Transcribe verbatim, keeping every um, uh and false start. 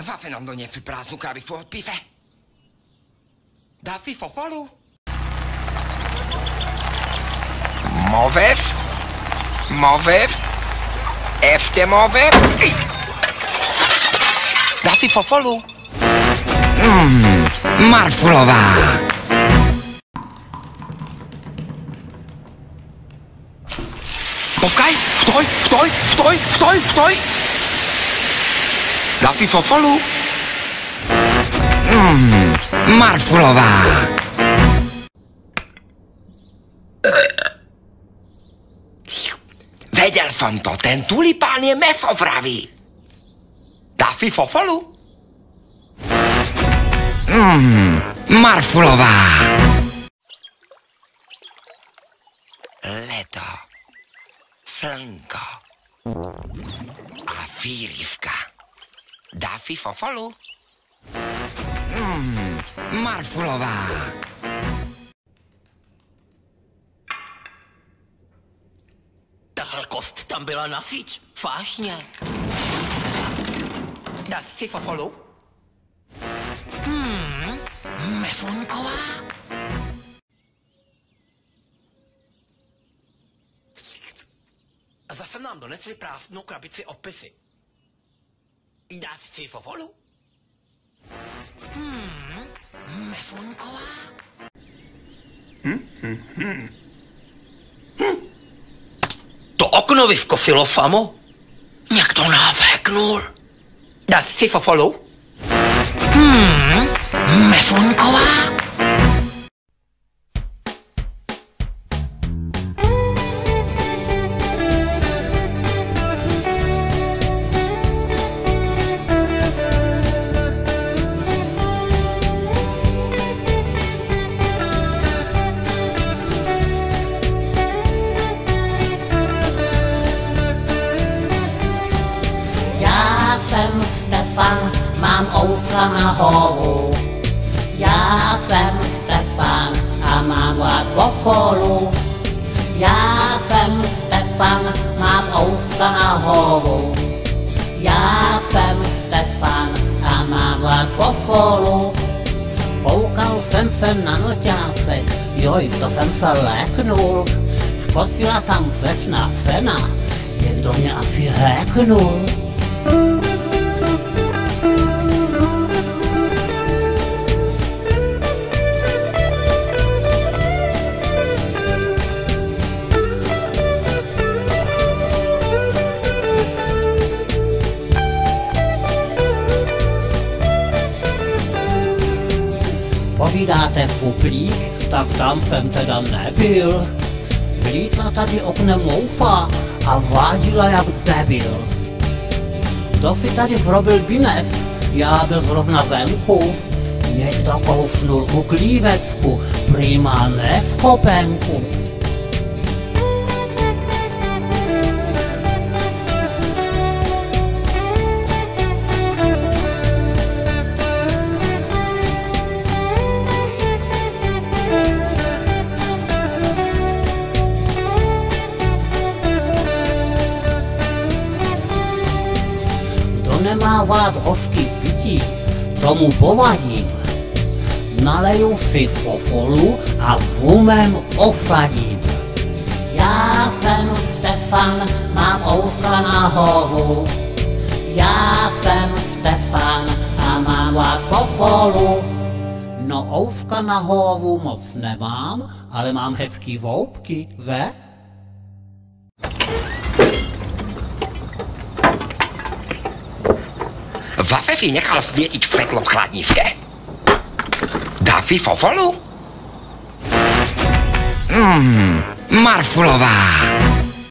Varför nam då för pras nu kan vi få ett piffe? Därför får follow. Movev. Movev. Efter Movev. Därför får follow. Mmm, Marfulova. Povkaj, stoj, stoj, stoj, stoj, stoj. Därför får follow. Mmm, Marfulova. Věděl jsem to, ten tulipán je mefovravý. Därför får follow. Mmm, Marfulova. Leto. Flanko. A výrivka. Därför får follow. Mmm, Marfulova. Tahle kost tam byla navíc, vážně. Därför får follow. Hmm, Mefunková? A zase nám donesli prázdnou krabici opisy. Därför får follow. Hmm, Mefunková? Hm, hm, hm. Hm. To okno vyvkosilo samo? Někdo nás hacknul. Därför får follow. Hmm, Mefunková? Jsem Stefan, mám oufla na hlavu. Já jsem Stefan a mám rád vofolu. Já jsem Stefan, mám oufla na hlavu. Já jsem Stefan a mám rád vofolu. Koukal jsem se na noťásek, joj, to jsem se léknul. Skocila tam slečna Fena, někdo mě asi héknul. Povídáte fuplík, tak tam jsem teda nebyl. Vlítla tady oknem moufa a vládila jak debil. Kdo si tady vrobil binev? Já byl zrovna venku. Někdo koufnul uklívecku, prý má neschopenku. Nemá rád hořký pití, tomu povadím. Naleju si fofolu a vumem ofladím. Já jsem Stefan, mám oufla na hlavu. Já jsem Stefan a mám rád fofolu. No oufka na hlavu moc nemám, ale mám hezký voupky, ve? Varför vi nechal světit světlo v chladničce? Därför får follow. Mmm, Marfulova.